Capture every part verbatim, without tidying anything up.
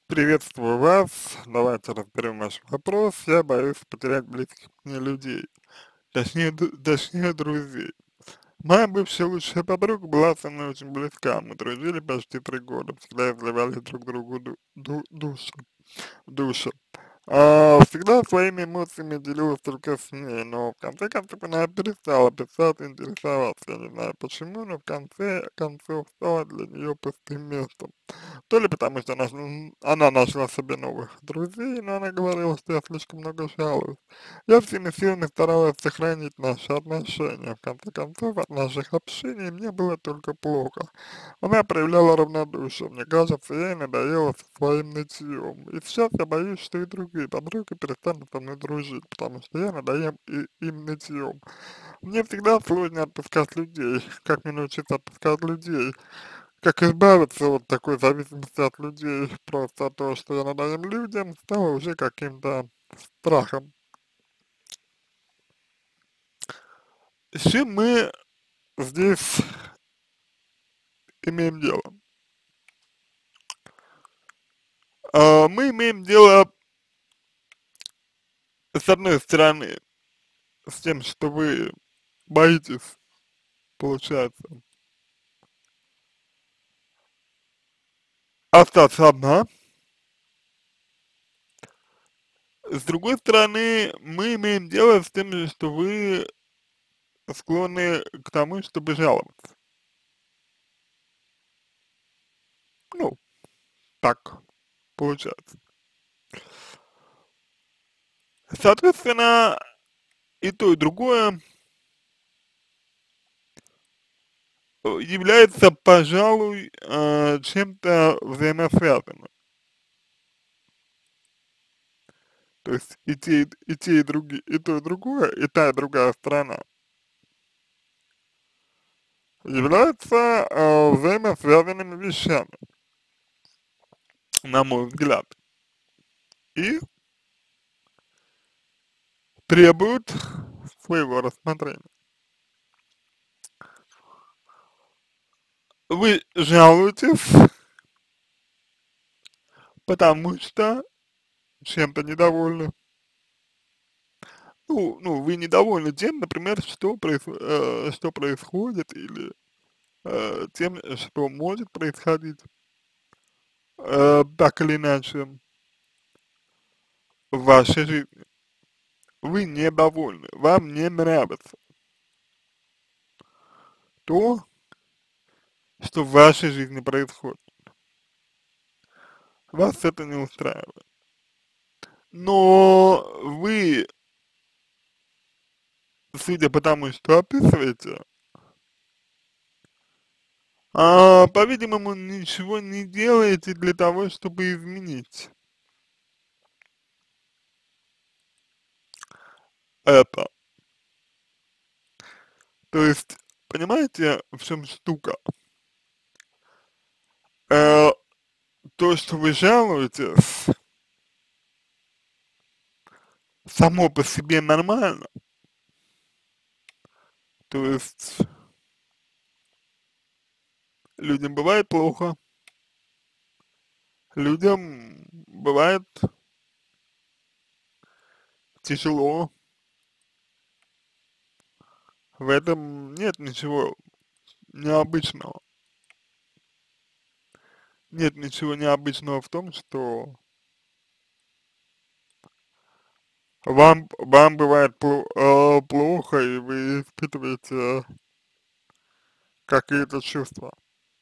Приветствую вас. Давайте разберем ваш вопрос. Я боюсь потерять близких мне людей, точнее, ду- точнее друзей. Моя бывшая лучшая подруга была со мной очень близка. Мы дружили почти три года, всегда изливали друг другу ду- ду- душу, душу. А, всегда своими эмоциями делилась только с ней, но в конце концов она перестала писать и интересоваться. Я не знаю почему, но в конце концов стала для нее пустым местом. То ли потому, что она, м, она нашла себе новых друзей, но она говорила, что я слишком много жалуюсь. Я всеми силами старалась сохранить наши отношения. В конце концов, от наших общений мне было только плохо. Она проявляла равнодушие. Мне кажется, ей надоело со своим нытьем. И сейчас я боюсь, что и другие подруги перестанут со мной дружить, потому что я надоем и, им нытьем. Мне всегда сложно отпускать людей. Как мне научиться отпускать людей? Как избавиться от такой зависимости от людей, просто от того, что я надоем людям, стало уже каким-то страхом. С чем мы здесь имеем дело? А, мы имеем дело, с одной стороны, с тем, что вы боитесь, получается, остаться одна. С другой стороны, мы имеем дело с тем, что вы склонны к тому, чтобы жаловаться. Ну, так получается. Соответственно, и то, и другое э, является, пожалуй, э, чем-то взаимосвязанным. То есть и те, и, и те, и другие, и то, и другое, и та, и другая сторона являются э, взаимосвязанными вещами, на мой взгляд, и требуют своего рассмотрения. Вы жалуетесь, потому что чем-то недовольны. Ну, ну, вы недовольны тем, например, что, проис, э, что происходит, или э, тем, что может происходить, э, так или иначе, в вашей жизни. Вы недовольны, вам не нравится то, что в вашей жизни происходит. Вас это не устраивает. Но вы, судя по тому, что описываете, а, по-видимому, ничего не делаете для того, чтобы изменить это. То есть, понимаете, в чем штука? Э, то, что вы жалуетесь, само по себе нормально. То есть, людям бывает плохо, людям бывает тяжело. В этом нет ничего необычного. Нет ничего необычного в том, что вам, вам бывает пло- э, плохо, и вы испытываете какие-то чувства,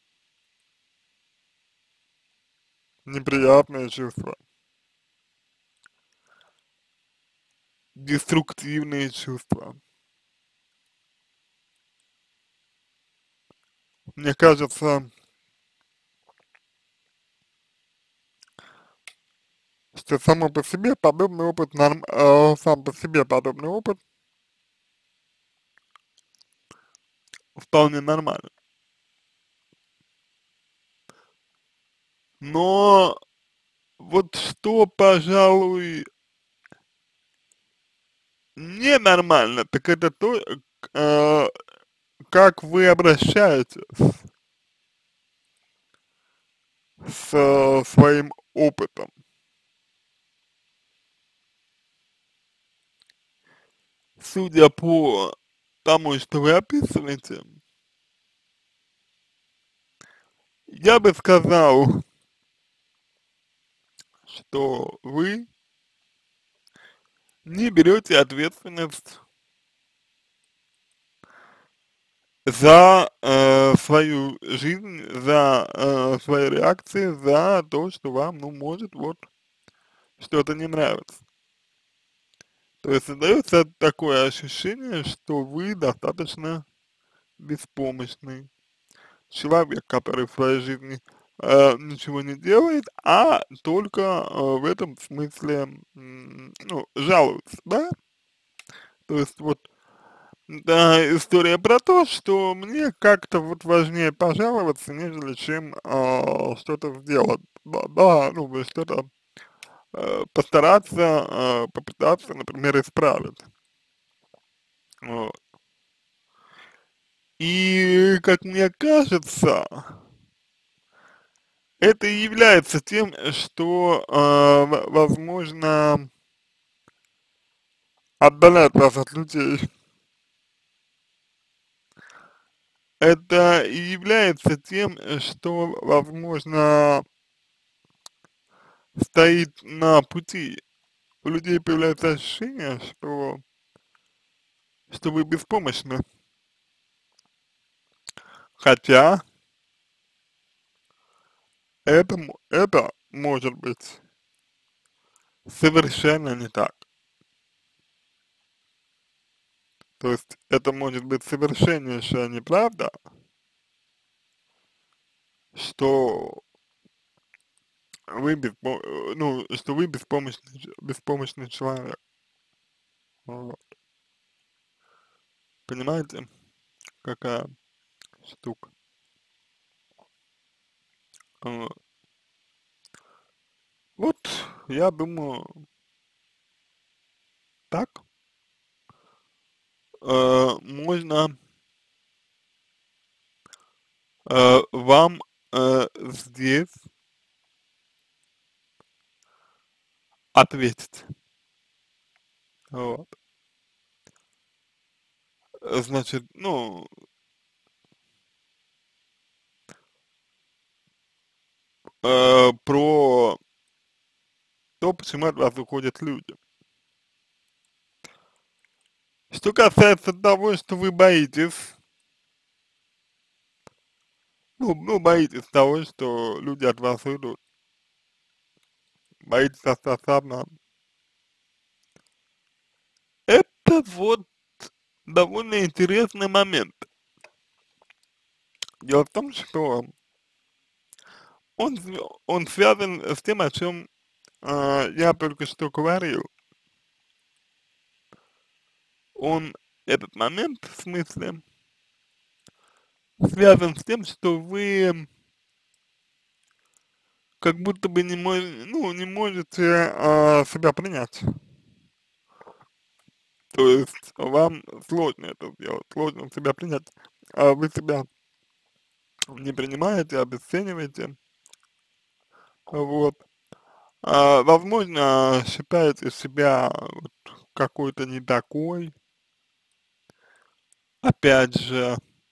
неприятные чувства, деструктивные чувства. Мне кажется, что само по себе подобный опыт, норм, э, сам по себе подобный опыт вполне нормально. Но вот что, пожалуй, ненормально, так это то, э, как вы обращаетесь с э, своим опытом. Судя по тому, что вы описываете, я бы сказал, что вы не берете ответственность за э, свою жизнь, за э, свои реакции, за то, что вам, ну, может вот что-то не нравится. То есть создается такое ощущение, что вы достаточно беспомощный человек, который в своей жизни э, ничего не делает, а только э, в этом смысле, м, ну, жалуется, да? То есть вот, да, история про то, что мне как-то вот важнее пожаловаться, нежели чем э, что-то сделать, да, да, ну, вы что-то э, постараться, э, попытаться, например, исправить. Вот. И, как мне кажется, это и является тем, что, э, в возможно, отдаляет вас от людей. Это и является тем, э, что, возможно, стоит на пути. У людей появляется ощущение, что, что вы беспомощны. Хотя это, м- это может быть совершенно не так. То есть это может быть совершеннейшая неправда, что вы беспо э, ну, что вы беспомощный ч беспомощный человек. Вот. Понимаете, какая штука? Вот. Вот, я думаю, так, э, можно, э, вам, э, здесь ответить. Вот. Э, значит, ну, э, про то, почему от вас уходят люди. Что касается того, что вы боитесь, ну ну, боитесь того, что люди от вас уйдут, боитесь остаться одна. Это вот довольно интересный момент. Дело в том, что он, св- он связан с тем, о чем э, я только что говорил. Он, этот момент, в смысле, связан с тем, что вы как будто бы не, мож, ну, не можете э, себя принять. То есть вам сложно это сделать, сложно себя принять. А вы себя не принимаете, обесцениваете. Вот. А, возможно, считаете себя вот какой-то не такой. Опять же,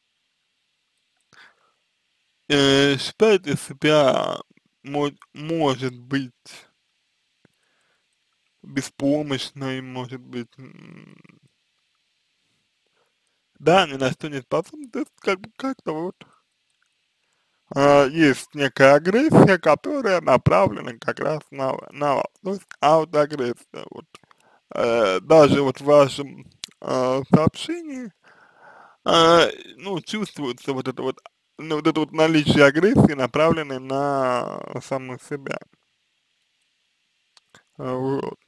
э, считаете себя, мо может быть, беспомощной, может быть, м, да, ни на что не способны. То есть как бы как-то вот а, есть некая агрессия, которая направлена как раз на, на вас. То есть аутоагрессия. Вот. Э, даже вот в вашем э, сообщении А, ну, чувствуется вот это вот, ну, вот это вот наличие агрессии, направленной на саму себя. А, вот.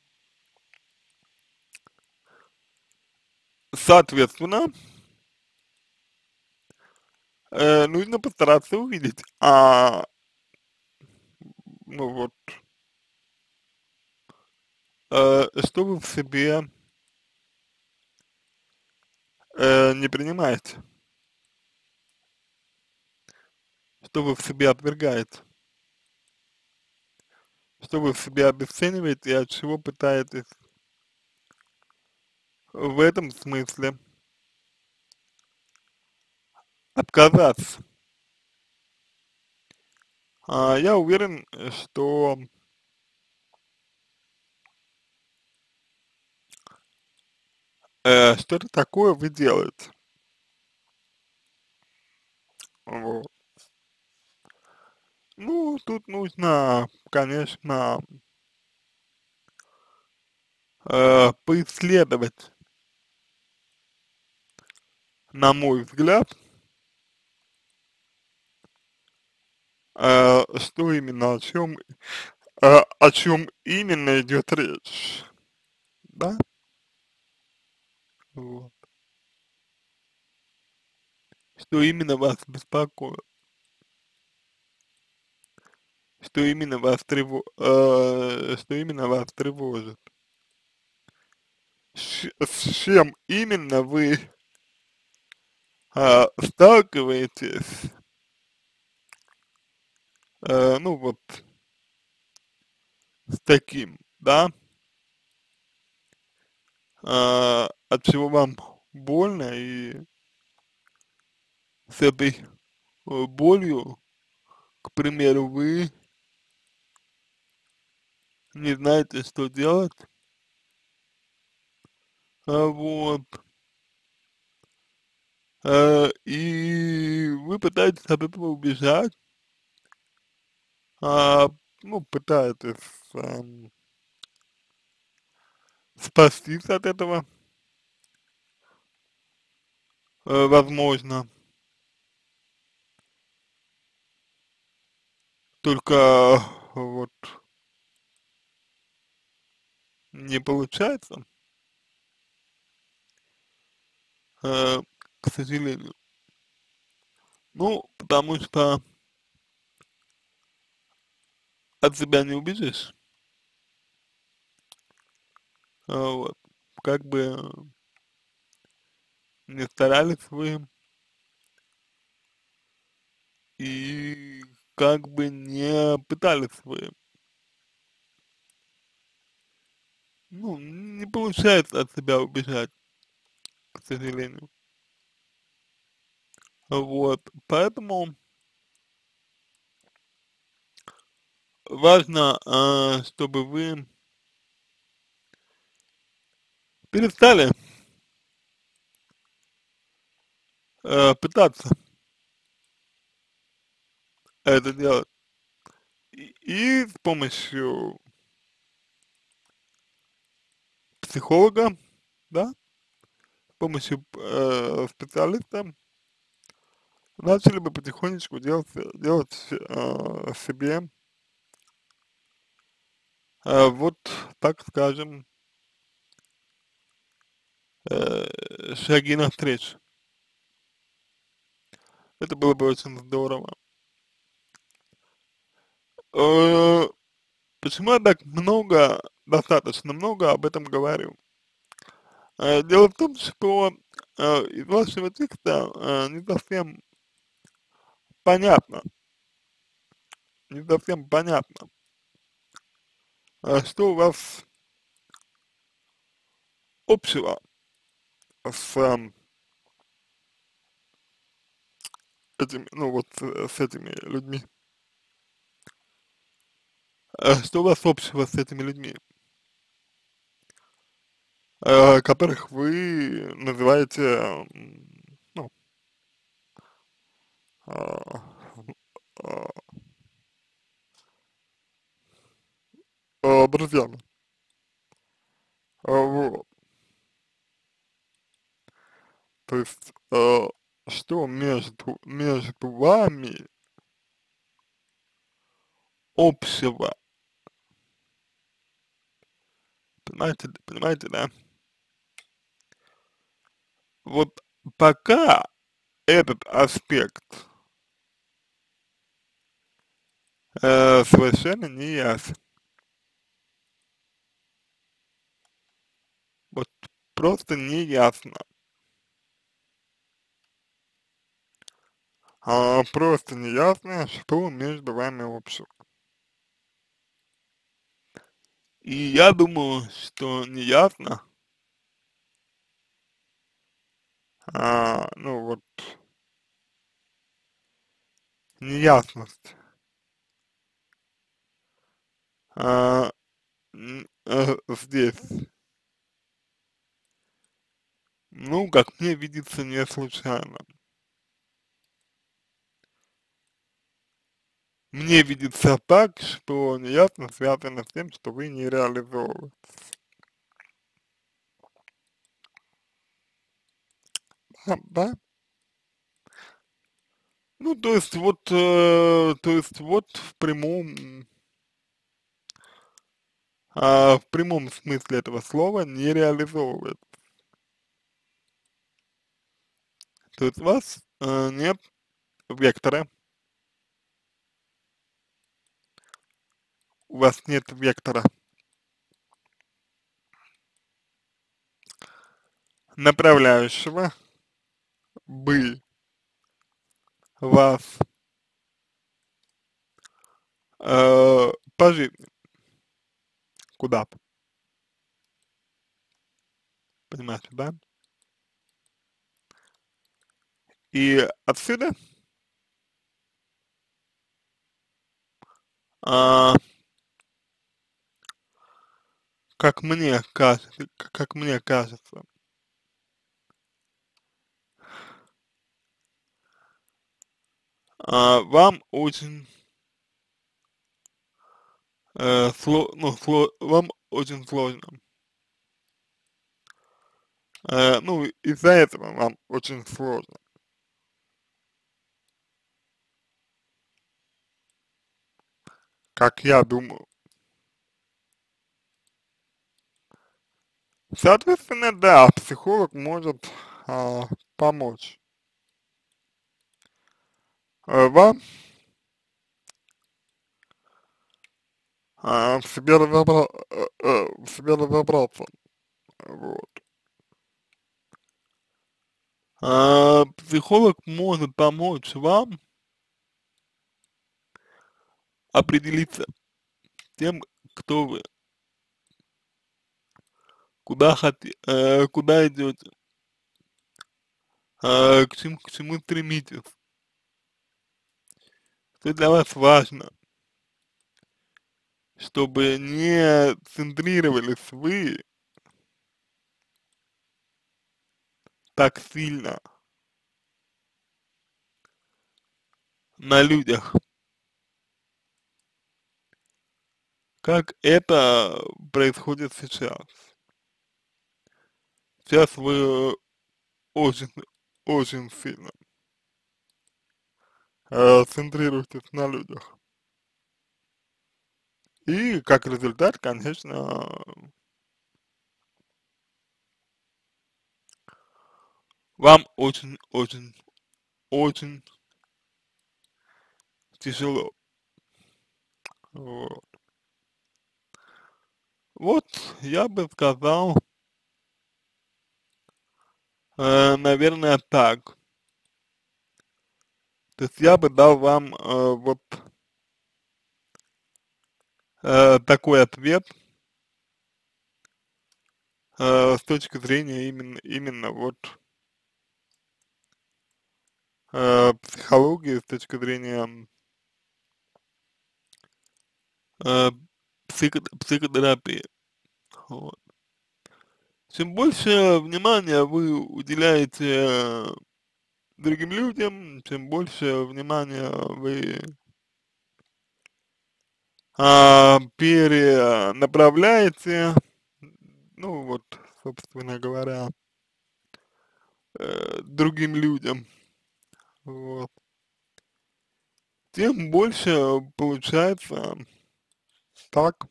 Соответственно, э, нужно постараться увидеть, а, ну вот, э, что вы в себе э, не принимаете, что вы в себе отвергаете. что вы себя обесцениваете и от чего пытаетесь в этом смысле отказаться. А, я уверен, э, что, э, что-то такое вы делаете. Вот. Ну, тут нужно, конечно, э, поисследовать, на мой взгляд, э, что именно, о чем, э, о чем именно идет речь, да? Вот. Что именно вас беспокоит, что именно вас трево, э, что именно вас тревожит, Щ- с чем именно вы э, сталкиваетесь, э, ну вот с таким, да, э, от чего вам больно, и с этой э, болью, к примеру, вы не знаете, что делать, а, вот, э, и вы пытаетесь от этого убежать, а, ну, пытаетесь ам, спастись от этого, э, возможно, только вот не получается, э, к сожалению. Ну, потому что от себя не убежишь, а, вот, как бы не старались вы и как бы не пытались вы, ну, не получается от себя убежать, к сожалению. Вот, поэтому важно, а, чтобы вы перестали э, пытаться это делать. И, и с помощью психолога, да, с помощью э, специалиста начали бы потихонечку делать, делать э, себе, э, вот так скажем, э, шаги навстречу. Это было бы очень здорово. Э, почему я так много, достаточно много об этом говорю? Э, дело в том, что э, из вашего текста э, не совсем понятно, не совсем понятно, э, что у вас общего с э, этими, ну вот э, с этими людьми, э, что у вас общего с этими людьми, э, которых вы называете, м, ну, а, а, а, друзьями. А, вот. То есть, э, что между, между вами общего, понимаете, понимаете, да? Вот пока этот аспект э, совершенно не ясен. Вот просто не ясно. А, просто не ясно, что между вами общего. И я думаю, что неясно, а, ну вот, неясность, а, м, э, здесь, ну, как мне видится, не случайно. Мне видится так, что неясность связана с тем, что вы не реализовываете. Да, да? Ну, то есть вот, э, то есть вот в прямом, а, в прямом смысле этого слова не реализовывает. То есть у вас э, нет вектора, у вас нет вектора, направляющего бы вас э, по жизни куда-то, понимаете, да? И отсюда, а, как мне кажется, как мне кажется, а, вам очень э, сло, ну, сло, вам очень сложно. Э, ну, из-за этого вам очень сложно, как я думаю. Соответственно, да, психолог может а, помочь э, вам а, в себе разобра, э, э, в себе разобраться, вот. А, психолог может помочь вам определиться тем, кто вы, куда хоте, э, куда идете, э, к чему, к чему стремитесь, что для вас важно, чтобы не центрировались вы так сильно на людях, как это происходит сейчас. Сейчас вы очень, очень сильно э, центрируетесь на людях. И как результат, конечно, вам очень, очень, очень тяжело. Вот. Вот я бы сказал, э, наверное, так. То есть я бы дал вам э, вот э, такой ответ э, с точки зрения именно, именно вот э, психологии, с точки зрения э, психо, психотерапии. Вот. Чем больше внимания вы уделяете э, другим людям, чем больше внимания вы а, перенаправляете, ну вот, собственно говоря, э, другим людям, вот, тем больше получается так,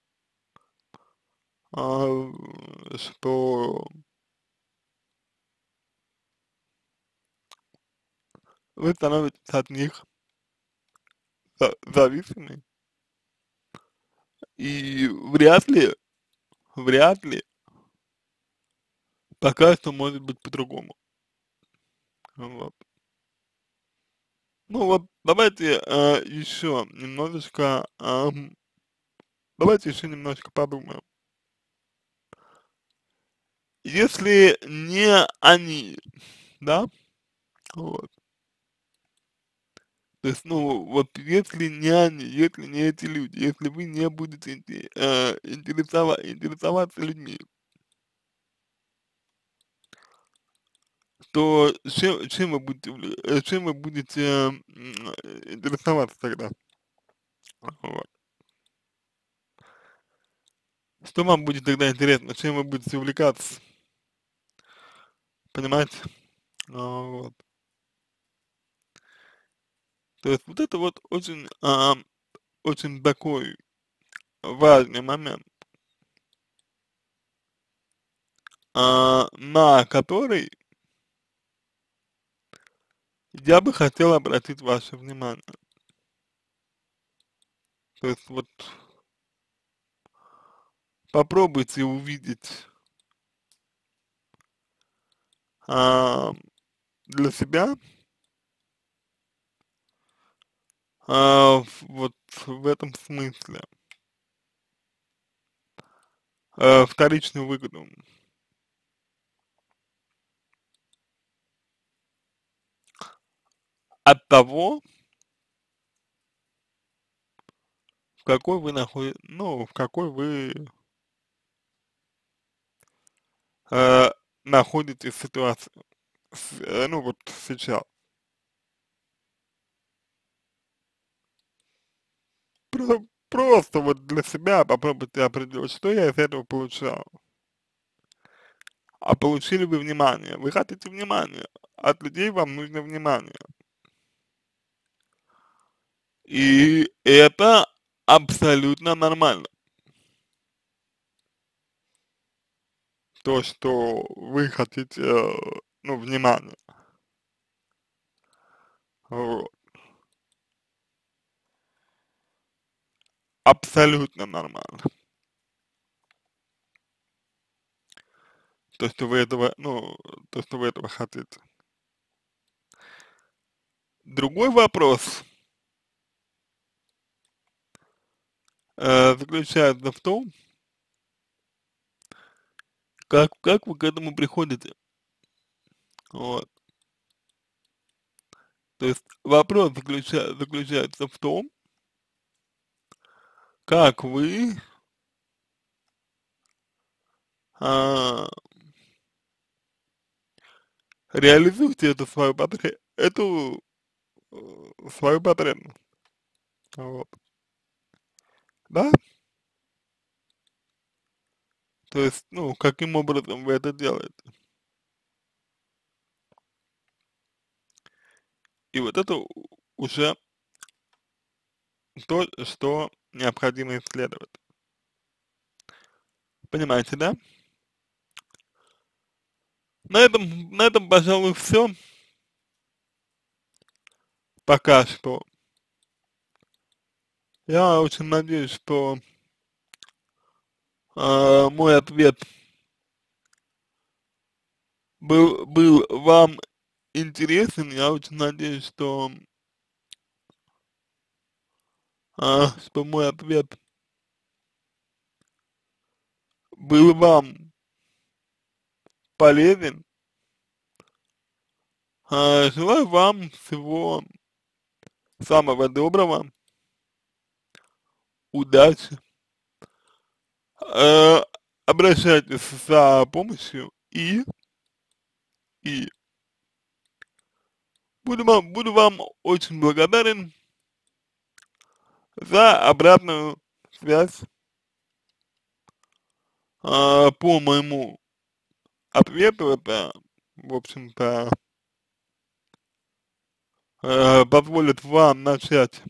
а, что вы становитесь от них за- зависимы, и вряд ли, вряд ли пока что может быть по-другому. Вот. Ну вот, давайте э, еще немножечко ам, давайте еще немножко подумаем. Если не они, да, вот, то есть, ну, вот если не они, если не эти люди, если вы не будете инте- э, интересова- интересоваться людьми, то чем, чем вы будете, увле- э, чем вы будете м, э, интересоваться тогда? Вот. Что вам будет тогда интересно, чем вы будете увлекаться, понимаете? А, вот. То есть вот это вот очень, а, очень такой важный момент, а, на который я бы хотел обратить ваше внимание. То есть вот попробуйте увидеть а, для себя а, в- вот в этом смысле а, вторичную выгоду от того, в какой вы находитесь, ну, в какой вы э, находитесь ситуации, с- э, ну вот сейчас. Про- Просто вот для себя попробуйте определить, что я из этого получал. А получили вы внимание, вы хотите внимания, от людей вам нужно внимание. И это абсолютно нормально. То, что вы хотите, э, ну, внимания. Вот. Абсолютно нормально. То, что вы этого, ну, то, что вы этого хотите. Другой вопрос э, заключается в том, как, как вы к этому приходите. Вот. То есть вопрос заключа, заключается в том, как вы а, реализуете эту свою потребность, эту э, свою потребность. Вот. Да? То есть, ну, каким образом вы это делаете. И вот это у- уже то, что необходимо исследовать. Понимаете, да? На этом, на этом, пожалуй, все. Пока что. Я очень надеюсь, что а, мой ответ был, был вам интересен. Я очень надеюсь, что, а, что мой ответ был вам полезен. А, желаю вам всего самого доброго, удачи. Э, обращайтесь за помощью и, и буду вам, буду вам очень благодарен за обратную связь а, по моему ответу. Это, в общем-то, э, позволит вам начать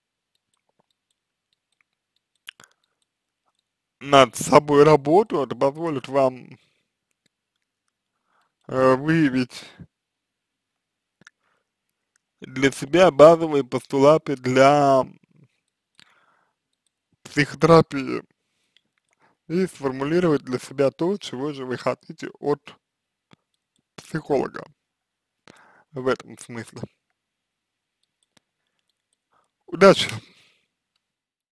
над собой работу, это позволит вам э, выявить для себя базовые постулаты для психотерапии и сформулировать для себя то, чего же вы хотите от психолога в этом смысле. Удачи!